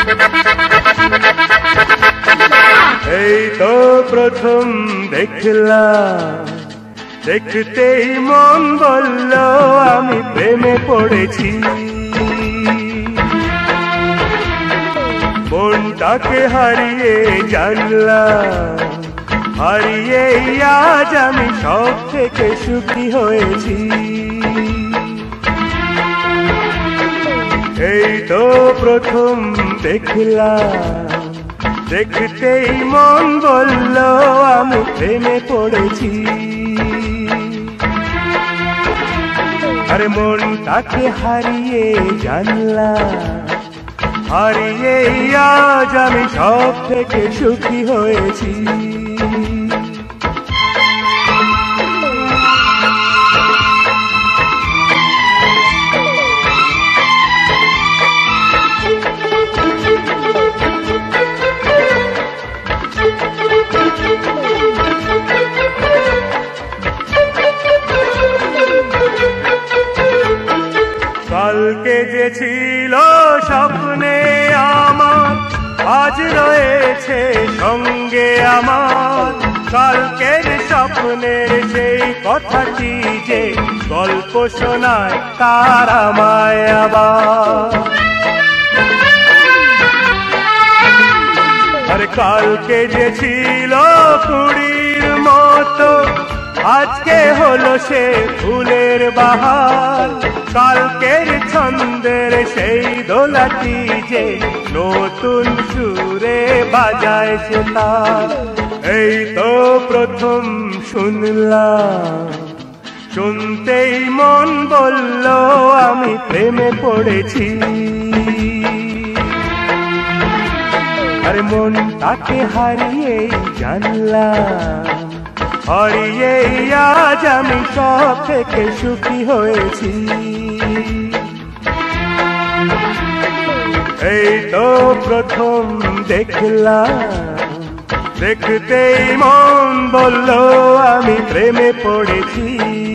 এই তো প্রথম দেখলাম, দেখতেই মন বলল আমি প্রেমে পড়েছি। মনটাকে হারিয়ে জানলাম, হারিয়ে আজ আমি সব থেকে সুখী হয়েছি। এই তো প্রথম দেখলাম, দেখতেই মন বলল আমি প্রেমে পড়েছি। আরে মনটাকে হারিয়ে জানলাম, হারিয়ে আজ আমি সব থেকে সুখী হয়েছি। কালকে যে ছিল স্বপ্নে আমার, আজ রয়েছে সঙ্গে আমার। কালকের স্বপ্নের সেই কথাটি যে গল্প শোনায় তার আমায় আবার। আরে কালকে যে ছিল কুড়ির মতো, আজকে হলো সে ফুলের বাহার। কালকের ছন্দের সেই দোলাটি যে নতুন সুরে বাজায় সে তার। এই তো প্রথম শুনলাম, শুনতেই মন বলল আমি প্রেমে পড়েছি। আরে মনটাকে হারিয়ে জানলাম, হারিয়ে আজ আমি সব থেকে সুখী হয়েছি। এই তো প্রথম দেখলাম, দেখতেই মন বলল আমি প্রেমে পড়েছি।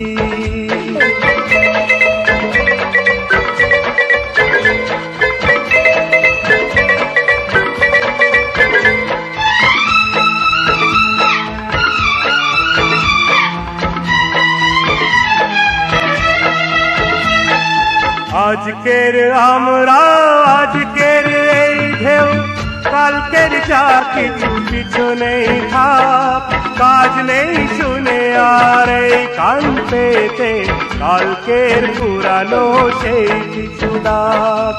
আজকের আমরা, আজকের এই ঢেউ, কালকের যা কিছু পিছনেই থাক। কাজ নেই শুনে আর এই কান পেতে কালকের পুরানো সেই কিছু ডাক।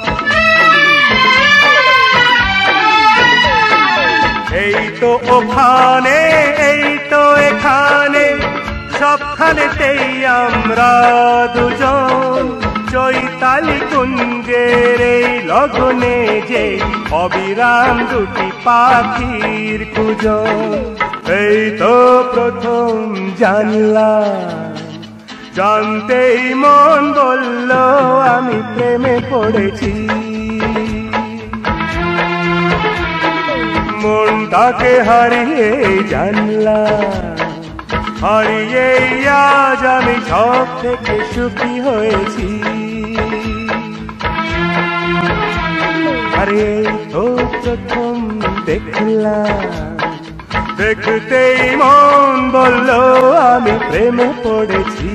এই তো ওখানে, এই তো এখানে, সবখানেতেই আমরা দুজন। চৈতালি কুঞ্জের এই লগনে যে অবিরাম দুটি পাখির কুজন। এই তো প্রথম জানলাম, জানতেই মন বলল আমি প্রেমে পড়েছি। মনটাকে হারিয়ে জানলাম, হারিয়ে আজ আমি সব থেকে সুখী হয়েছি। আরে তো প্রথম দেখলাম, দেখতেই মন বলল আমি প্রেমে পড়েছি।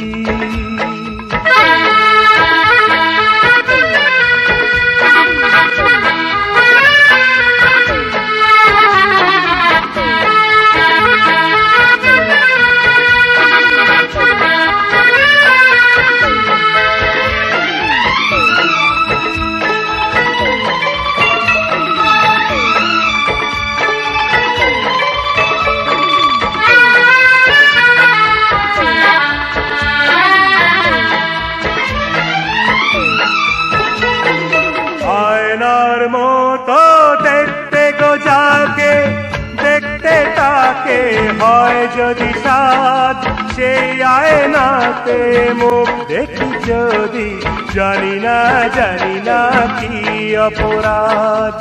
আয়নার মতো দেখতে গো যাকে, দেখতে তাকে হয় যদি সাধ। সেই আয়নাতে মুখ দেখি যদি, জানি না কি অপরাধ।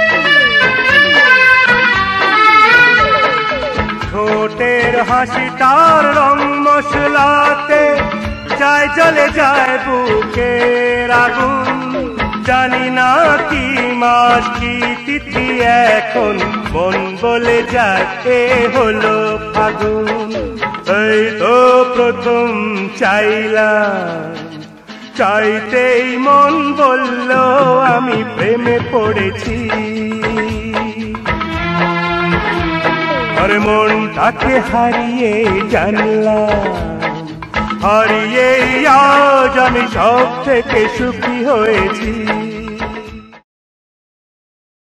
ঠোঁটের হাসি তার রং মশলাতে, যায় চলে যায় বুকের আগুন। জানি না কি মাস কি তিথি এখন মন বলে যায় এ হলো ফাগুন। এই তো প্রথম চাইলাম, চাইতেই মন বলল আমি প্রেমে পড়েছি। আর মনটাকে হারিয়ে জানলাম, হারিয়ে আজ আমি সব থেকে সুখী হয়েছি।